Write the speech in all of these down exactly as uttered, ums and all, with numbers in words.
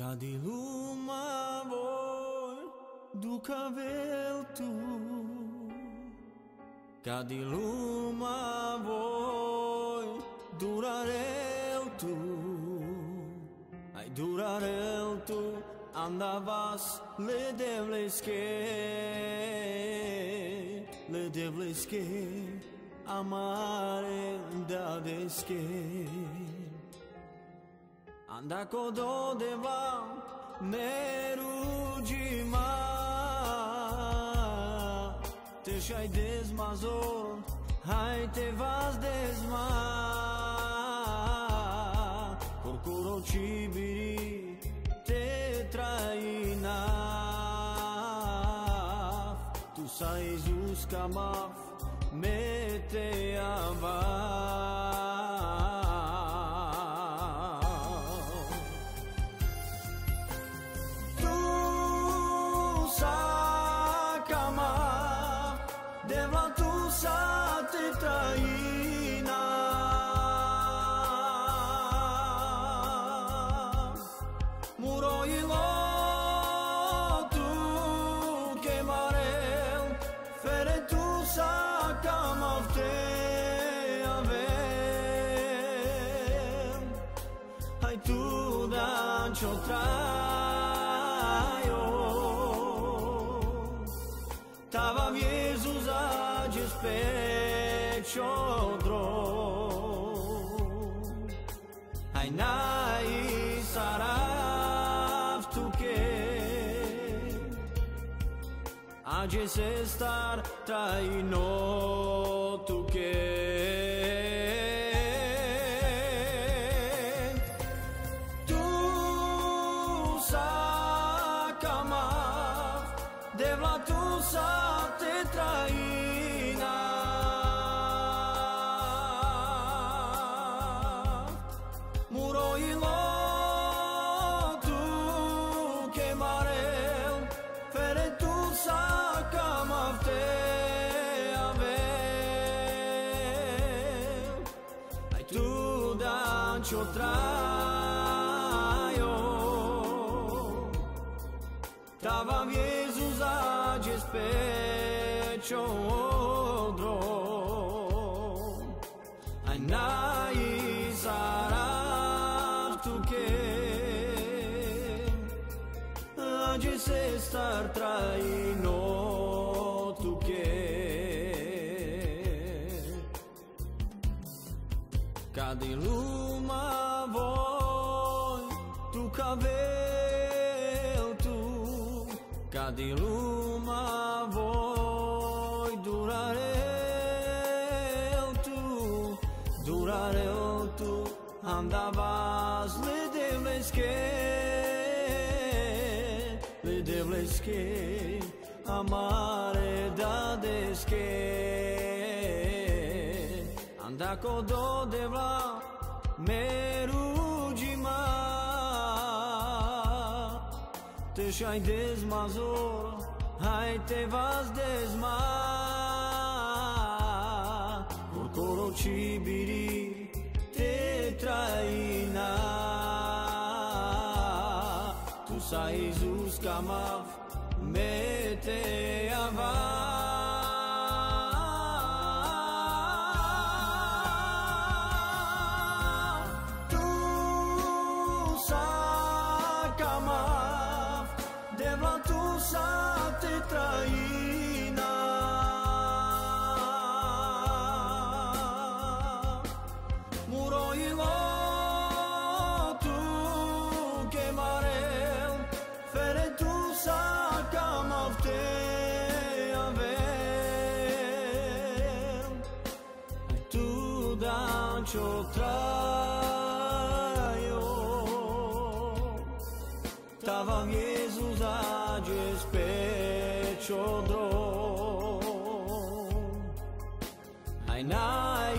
Ca di luma voi duca vel tu, ca di luma voi durarel tu, ai durarel tu, andavas le devles que, le devles que amare dades que. Anda kodo deva merujima te shai desmazor hai te vas desma corcoro cibiri te traina tu sai zus kamaf me te ava. Čo trajo Tava viezu zađe spećo dro Aj nai sarav tuke Ađe se star trajno tuke. Te traina muro ilo tu quemarel fere tu sacamafte avel ai tu dan čo trajo tava viezu zađe spećo dro aj nai sarav tuke ađe se star trajno tuke. Kad i luma voj tuka vel tu, kad i luma voi durarel tu, durarel tu, andavas le devles que, le devles que amare dades que, anda kodo devla merujima te shai desmazor hai te vas desma corcoro cibiri te traina tu sai zus kamav me te ava. Te traina muro ilo tu quemarel fere tu sacamafte avel ai tu dan čo trajo tava viezu zađe spećo dro aj nai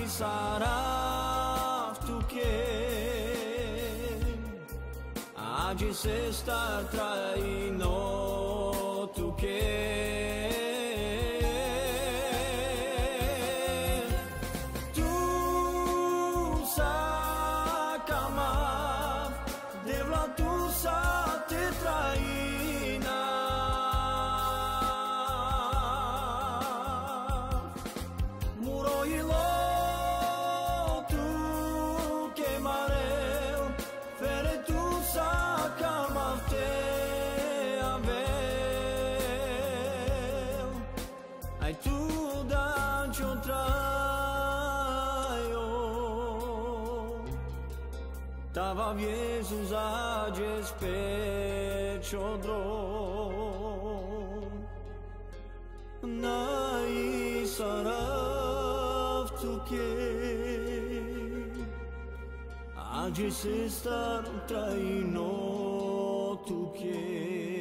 sarav tuke ađe se star trajno tuke. Tu sa kamav devla tu sa Dai tu da ciò traio Tava Jesus a despecho dro Nai saraf tu che Agi se star traino tu che